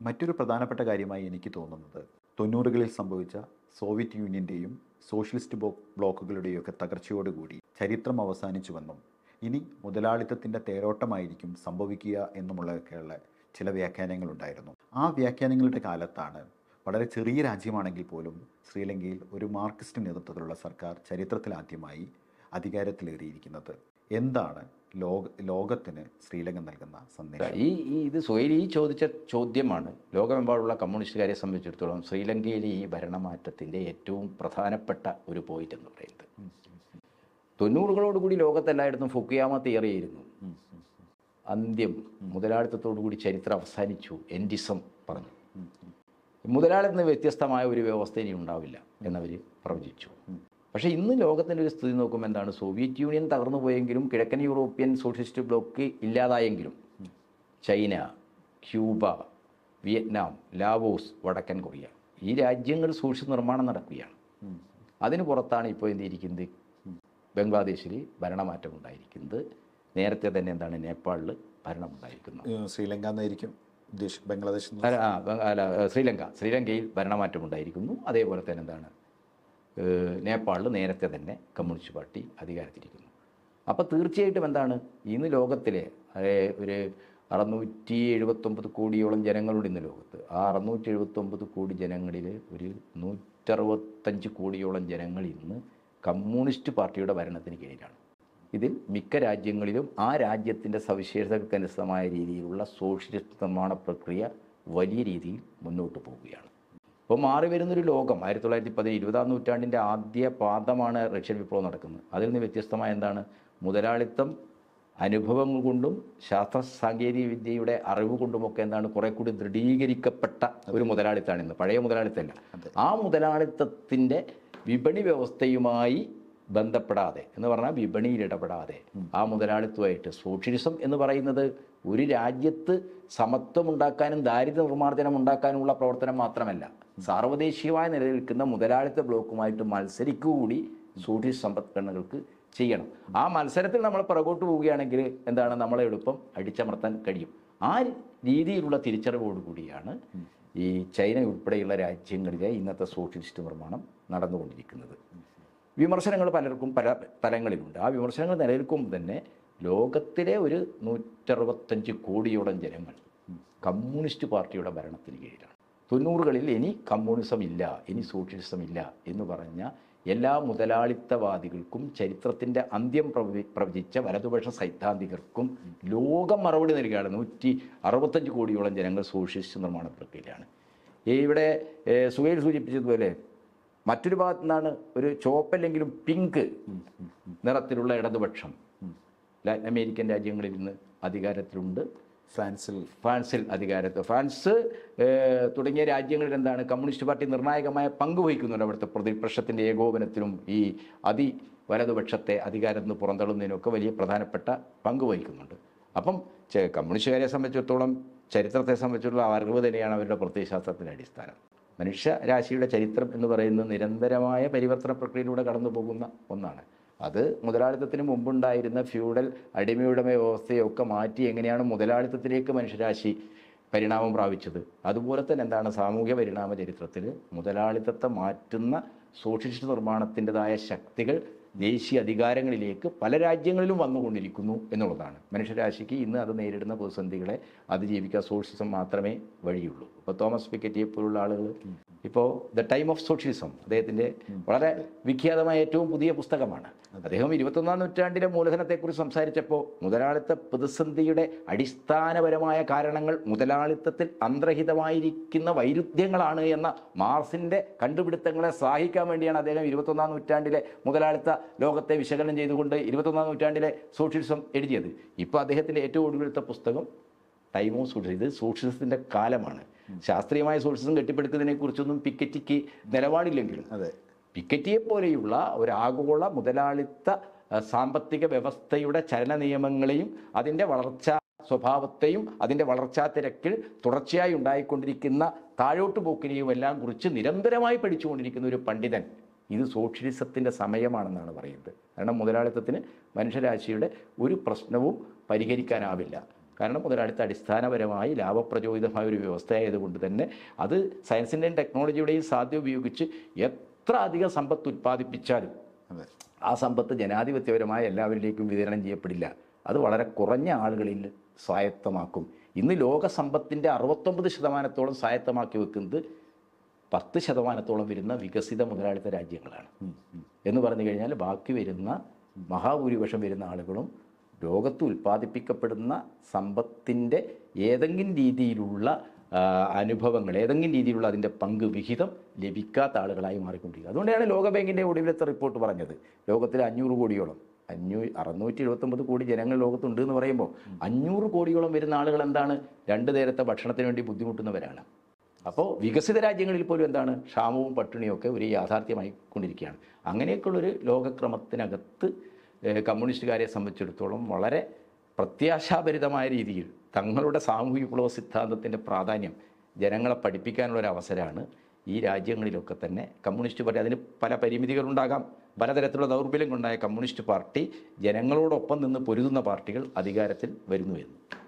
മറ്റൊരു പ്രധാനപ്പെട്ട കാര്യമായി എനിക്ക് തോന്നുന്നത് 90കളിൽ സംഭവിച്ച സോവിയറ്റ് യൂണിയൻ്റെയും സോഷ്യലിസ്റ്റ് ബ്ലോക്കുകളുടെയൊക്കെ തകർച്ചയോടുകൂടി ചരിത്രം അവസാനിച്ചുവെന്നും ഇനി മുതലാളിത്തത്തിൻ്റെ തേരോട്ടമായിരിക്കും സംഭവിക്കുക എന്നുമുള്ളതൊക്കെയുള്ള ചില വ്യാഖ്യാനങ്ങളുണ്ടായിരുന്നു. ആ വ്യാഖ്യാനങ്ങളുടെ കാലത്താണ് വളരെ ചെറിയ രാജ്യമാണെങ്കിൽ പോലും ശ്രീലങ്കയിൽ ഒരു മാർക്സിസ്റ്റ് നേതൃത്വത്തിലുള്ള സർക്കാർ ചരിത്രത്തിലാദ്യമായി അധികാരത്തിലേറിയിരിക്കുന്നത്. എന്താണ് ലോകത്തിന് ശ്രീലങ്ക നൽകുന്ന സന്ദേശം? ഇത് സ്വയം ചോദിച്ച ചോദ്യമാണ് ലോകമെമ്പാടുള്ള കമ്മ്യൂണിസ്റ്റുകാരെ സംബന്ധിച്ചിടത്തോളം ശ്രീലങ്കയിലെ ഈ ഭരണമാറ്റത്തിൻ്റെ ഏറ്റവും പ്രധാനപ്പെട്ട ഒരു പോയിന്റ് എന്ന് പറയുന്നത്. 90കളോടുകൂടി ലോകത്തെല്ലായിടത്തും ഫുക്കുയാമ തിയറിയായിരുന്നു. അന്ത്യം, മുതലാളിത്തത്തോടുകൂടി ചരിത്രം അവസാനിച്ചു, എൻഡിസം പറഞ്ഞു. മുതലാളിത്തത്തിന് വ്യത്യസ്തമായ ഒരു വ്യവസ്ഥ ഇനി ഉണ്ടാവില്ല എന്നവർ പ്രവചിച്ചു. പക്ഷേ ഇന്ന് ലോകത്തിൻ്റെ ഒരു സ്ഥിതി നോക്കുമ്പോൾ എന്താണ്, സോവിയറ്റ് യൂണിയൻ തകർന്നു പോയെങ്കിലും കിഴക്കൻ യൂറോപ്യൻ സോഷ്യലിസ്റ്റ് ബ്ലോക്ക് ഇല്ലാതായെങ്കിലും ചൈന, ക്യൂബ, വിയറ്റ്നാം, ലാവോസ്, വടക്കൻ കൊറിയ, ഈ രാജ്യങ്ങൾ സോഷ്യലിസ്റ്റ് നിർമ്മാണം നടക്കുകയാണ്. അതിന് പുറത്താണ് ഇപ്പോൾ എന്തിരിക്കുന്നത്, ബംഗ്ലാദേശിൽ ഭരണമാറ്റം ഉണ്ടായിരിക്കുന്നത്. നേരത്തെ തന്നെ എന്താണ്, നേപ്പാളിൽ ഭരണമുണ്ടായിരിക്കുന്നത്. ശ്രീലങ്ക എന്നായിരിക്കും ബംഗ്ലാദേശ്, ശ്രീലങ്കയിൽ ഭരണമാറ്റം ഉണ്ടായിരിക്കുന്നു. അതേപോലെ തന്നെ എന്താണ്, നേപ്പാളിൽ നേരത്തെ തന്നെ കമ്മ്യൂണിസ്റ്റ് പാർട്ടി അധികാരത്തിരിക്കുന്നു. അപ്പോൾ തീർച്ചയായിട്ടും എന്താണ്, ഇന്ന് ലോകത്തിലെ ഒരു 679 കോടിയോളം ജനങ്ങളുണ്ട് ഇന്ന് ലോകത്ത്. ആ 679 കോടി ജനങ്ങളിൽ ഒരു 165 കോടിയോളം ജനങ്ങൾ ഇന്ന് കമ്മ്യൂണിസ്റ്റ് പാർട്ടിയുടെ ഭരണത്തിന് കീഴിലാണ്. ഇതിൽ മിക്ക രാജ്യങ്ങളിലും ആ രാജ്യത്തിൻ്റെ സവിശേഷതകൾക്കനുസൃതമായ രീതിയിലുള്ള സോഷ്യലിസ്റ്റ് നിർമ്മാണ പ്രക്രിയ വലിയ രീതിയിൽ മുന്നോട്ട് പോവുകയാണ്. ഇപ്പോൾ മാറി വരുന്നൊരു ലോകം 1910 20-ാം നൂറ്റാണ്ടിൻ്റെ ആദ്യ പാദമാണ് റഷ്യൻ വിപ്ലവം നടക്കുന്നത്. അതിൽ നിന്ന് വ്യത്യസ്തമായ എന്താണ്, മുതലാളിത്തം അനുഭവങ്ങൾ കൊണ്ടും ശാസ്ത്ര സാങ്കേതിക വിദ്യയുടെ അറിവ് കൊണ്ടുമൊക്കെ എന്താണ് കുറെ കൂടി ദൃഢീകരിക്കപ്പെട്ട ഒരു മുതലാളിത്തമാണ് ഇന്ന്. പഴയ മുതലാളിത്തമല്ല. ആ മുതലാളിത്തത്തിൻ്റെ വിപണി വ്യവസ്ഥയുമായി ബന്ധപ്പെടാതെ എന്ന് പറഞ്ഞാൽ വിപണിയിൽ ഇടപെടാതെ ആ മുതലാളിത്തമായിട്ട് സോഷ്യലിസം എന്ന് പറയുന്നത് ഒരു രാജ്യത്ത് സമത്വം ഉണ്ടാക്കാനും ദാരിദ്ര്യ നിർമ്മാർജ്ജനം ഉണ്ടാക്കാനുമുള്ള പ്രവർത്തനം മാത്രമല്ല, സാർവദേശീയമായി നിലനിൽക്കുന്ന മുതലാളിത്ത ബ്ലോക്കുമായിട്ട് മത്സരിക്കുകൂടി സോഷ്യലിസ്റ്റ് സമ്പദ്ഘടനകൾക്ക് ചെയ്യണം. ആ മത്സരത്തിൽ നമ്മൾ പുറകോട്ട് പോവുകയാണെങ്കിൽ എന്താണ്, നമ്മളെ എളുപ്പം അടിച്ചമർത്താൻ കഴിയും. ആ രീതിയിലുള്ള തിരിച്ചറിവോടുകൂടിയാണ് ഈ ചൈന ഉൾപ്പെടെയുള്ള രാജ്യങ്ങളിലെ ഇന്നത്തെ സോഷ്യലിസ്റ്റ് നിർമ്മാണം നടന്നുകൊണ്ടിരിക്കുന്നത്. വിമർശനങ്ങൾ പലർക്കും പല തലങ്ങളിലുണ്ട്. ആ വിമർശനങ്ങൾ നിലനിൽക്കുമ്പോൾ തന്നെ ലോകത്തിലെ ഒരു 165 കോടിയോളം ജനങ്ങൾ കമ്മ്യൂണിസ്റ്റ് പാർട്ടിയുടെ ഭരണത്തിന് കീഴിലാണ്. 90കളിൽ ഇനി കമ്മ്യൂണിസം ഇല്ല, ഇനി സോഷ്യലിസം ഇല്ല എന്ന് പറഞ്ഞ എല്ലാ മുതലാളിത്തവാദികൾക്കും ചരിത്രത്തിൻ്റെ അന്ത്യം പ്രവചിച്ച വലതുപക്ഷ സൈദ്ധാന്തികർക്കും ലോകം മറുപടി നൽകുകയാണ്. 165 കോടിയോളം ജനങ്ങൾ സോഷ്യലിസ്റ്റ് നിർമ്മാണ പ്രക്രിയയിലാണ്. ഇവിടെ സുഹൈൽ സൂചിപ്പിച്ചതുപോലെ മറ്റൊരു ഭാഗത്തു നിന്നാണ് ഒരു ചുവപ്പല്ലെങ്കിലും പിങ്ക് നിറത്തിലുള്ള ഇടതുപക്ഷം ലാറ്റിൻ അമേരിക്കൻ രാജ്യങ്ങളിൽ ഇന്ന് അധികാരത്തിലുണ്ട്. ഫ്രാൻസിൽ അധികാരത്തിൽ, ഫ്രാൻസ് തുടങ്ങിയ രാജ്യങ്ങളിൽ എന്താണ് കമ്മ്യൂണിസ്റ്റ് പാർട്ടി നിർണായകമായ പങ്ക് വഹിക്കുന്നുണ്ട്. അവിടുത്തെ പ്രതിപക്ഷത്തിൻ്റെ ഏകോപനത്തിലും ഈ വലതുപക്ഷത്തെ അധികാരത്തിൽ നിന്ന് പുറന്തള്ളുന്നതിനൊക്കെ വലിയ പ്രധാനപ്പെട്ട പങ്ക് വഹിക്കുന്നുണ്ട്. അപ്പം കമ്മ്യൂണിസ്റ്റുകാരെ സംബന്ധിച്ചിടത്തോളം ചരിത്രത്തെ സംബന്ധിച്ചിടത്തോളം അറിവ് തന്നെയാണ് അവരുടെ പ്രത്യയശാസ്ത്രത്തിൻ്റെ അടിസ്ഥാനം. മനുഷ്യരാശിയുടെ ചരിത്രം എന്ന് പറയുന്നത് നിരന്തരമായ പരിവർത്തന പ്രക്രിയയിലൂടെ കടന്നു പോകുന്ന ഒന്നാണ്. അത് മുതലാളിത്തത്തിന് മുമ്പുണ്ടായിരുന്ന ഫ്യൂഡൽ അടിമയുടമ വ്യവസ്ഥയൊക്കെ മാറ്റി എങ്ങനെയാണ് മുതലാളിത്തത്തിലേക്ക് മനുഷ്യരാശി പരിണാമം പ്രാപിച്ചത്, അതുപോലെ തന്നെ എന്താണ് സാമൂഹ്യ പരിണാമ ചരിത്രത്തിൽ മുതലാളിത്തത്തെ മാറ്റുന്ന സോഷ്യലിസ്റ്റ് നിർമ്മാണത്തിൻ്റെതായ ശക്തികൾ ദേശീയ അധികാരങ്ങളിലേക്ക് പല രാജ്യങ്ങളിലും വന്നുകൊണ്ടിരിക്കുന്നു എന്നുള്ളതാണ്. മനുഷ്യരാശിക്ക് ഇന്ന് അത് നേരിടുന്ന പ്രതിസന്ധികളെ അതിജീവിക്കാൻ സോഷ്യലിസം മാത്രമേ വഴിയുള്ളൂ. ഇപ്പോൾ തോമസ് പിക്കറ്റിയെ പോലുള്ള ആളുകൾ ഇപ്പോൾ ദ ടൈം ഓഫ് സോഷ്യലിസം അദ്ദേഹത്തിൻ്റെ വളരെ വിഖ്യാതമായ ഏറ്റവും പുതിയ പുസ്തകമാണ്. അദ്ദേഹം 21-ാം നൂറ്റാണ്ടിലെ മൂലധനത്തെക്കുറിച്ച് സംസാരിച്ചപ്പോൾ മുതലാളിത്ത പ്രതിസന്ധിയുടെ അടിസ്ഥാനപരമായ കാരണങ്ങൾ മുതലാളിത്തത്തിൽ അന്തർഹിതമായിരിക്കുന്ന വൈരുദ്ധ്യങ്ങളാണ് എന്ന മാർസിൻ്റെ കണ്ടുപിടുത്തങ്ങളെ സഹായിക്കാൻ വേണ്ടിയാണ് അദ്ദേഹം 21-ാം നൂറ്റാണ്ടിലെ മുതലാളിത്ത ലോകത്തെ വിശകലനം ചെയ്തുകൊണ്ട് 21-ാം നൂറ്റാണ്ടിലെ സോഷ്യലിസം എഴുതിയത്. ഇപ്പോൾ അദ്ദേഹത്തിൻ്റെ ഏറ്റവും ഒടുവിലത്തെ പുസ്തകം ടൈം ഓഫ് സോഷ്യലിസം. ഇത് സോഷ്യലിസത്തിൻ്റെ കാലമാണ്. ശാസ്ത്രീയമായ സോഷ്യലിസം കെട്ടിപ്പടുക്കുന്നതിനെക്കുറിച്ചൊന്നും പിക്കറ്റിക്ക് നിലപാടില്ലെങ്കിലും പിക്കറ്റിയെ പോലെയുള്ള ഒരു ആഗോള മുതലാളിത്ത സാമ്പത്തിക വ്യവസ്ഥയുടെ ചലന നിയമങ്ങളെയും അതിൻ്റെ വളർച്ചാ സ്വഭാവത്തെയും അതിൻ്റെ വളർച്ചാ തിരക്കിൽ തുടർച്ചയായി ഉണ്ടായിക്കൊണ്ടിരിക്കുന്ന താഴോട്ട് പോക്കിനെയും എല്ലാം കുറിച്ച് നിരന്തരമായി പഠിച്ചുകൊണ്ടിരിക്കുന്ന ഒരു പണ്ഡിതൻ ഇത് സോഷ്യലിസത്തിൻ്റെ സമയമാണെന്നാണ് പറയുന്നത്. കാരണം മുതലാളിത്തത്തിന് മനുഷ്യരാശിയുടെ ഒരു പ്രശ്നവും പരിഹരിക്കാനാവില്ല. കാരണം മുതലാളിത്ത അടിസ്ഥാനപരമായി ലാഭപ്രചോദിതമായ ഒരു വ്യവസ്ഥയായതുകൊണ്ട് തന്നെ അത് സയൻസിൻ്റെയും ടെക്നോളജിയുടെയും സാധ്യത ഉപയോഗിച്ച് എത്ര അധികം സമ്പത്ത് ഉൽപ്പാദിപ്പിച്ചാലും അതെ. ആ സമ്പത്ത് ജനാധിപത്യപരമായി എല്ലാവരിലേക്കും വിതരണം ചെയ്യപ്പെടില്ല. അത് വളരെ കുറഞ്ഞ ആളുകളിൽ സ്വായത്തമാക്കും. ഇന്ന് ലോക സമ്പത്തിൻ്റെ 69% സ്വായത്തമാക്കി വെക്കുന്നത് 10% വരുന്ന വികസിത മുതലാളിത്ത രാജ്യങ്ങളാണ്. എന്ന് പറഞ്ഞു കഴിഞ്ഞാൽ ബാക്കി വരുന്ന മഹാഭൂരിപക്ഷം വരുന്ന ആളുകളും ലോകത്ത് ഉൽപ്പാദിപ്പിക്കപ്പെടുന്ന സമ്പത്തിൻ്റെ ഏതെങ്കിലും രീതിയിലുള്ള അനുഭവങ്ങൾ, ഏതെങ്കിലും രീതിയിലുള്ള അതിൻ്റെ പങ്ക് വിഹിതം ലഭിക്കാത്ത ആളുകളായി മാറിക്കൊണ്ടിരിക്കുക. അതുകൊണ്ടാണ് ലോകബാങ്കിൻ്റെ ഒടുവിലത്തെ റിപ്പോർട്ട് പറഞ്ഞത് ലോകത്തിൽ 500 കോടിയോളം 679 കോടി ജനങ്ങൾ ലോകത്തുണ്ട് എന്ന് പറയുമ്പോൾ 500 കോടിയോളം വരുന്ന ആളുകൾ എന്താണ്, 2 നേരത്തെ ഭക്ഷണത്തിന് വേണ്ടി ബുദ്ധിമുട്ടുന്നവരാണ്. അപ്പോൾ വികസിത രാജ്യങ്ങളിൽ പോലും എന്താണ്, ക്ഷാമവും പട്ടിണിയും ഒക്കെ ഒരു യാഥാർത്ഥ്യമായി കൊണ്ടിരിക്കുകയാണ്. അങ്ങനെയൊക്കെയുള്ളൊരു ലോകക്രമത്തിനകത്ത് കമ്മ്യൂണിസ്റ്റുകാരെ സംബന്ധിച്ചിടത്തോളം വളരെ പ്രത്യാശാഭരിതമായ രീതിയിൽ തങ്ങളുടെ സാമൂഹിക വിപ്ലവ സിദ്ധാന്തത്തിൻ്റെ പ്രാധാന്യം ജനങ്ങളെ പഠിപ്പിക്കാനുള്ള ഒരു അവസരമാണ് ഈ രാജ്യങ്ങളിലൊക്കെ തന്നെ കമ്മ്യൂണിസ്റ്റ് പാർട്ടി. അതിന് പല പരിമിതികളുണ്ടാകാം, പലതരത്തിലുള്ള ദൗർബല്യങ്ങളുണ്ടായ കമ്മ്യൂണിസ്റ്റ് പാർട്ടി ജനങ്ങളോടൊപ്പം നിന്ന് പൊരുതുന്ന പാർട്ടികൾ അധികാരത്തിൽ വരുന്നു എന്ന്.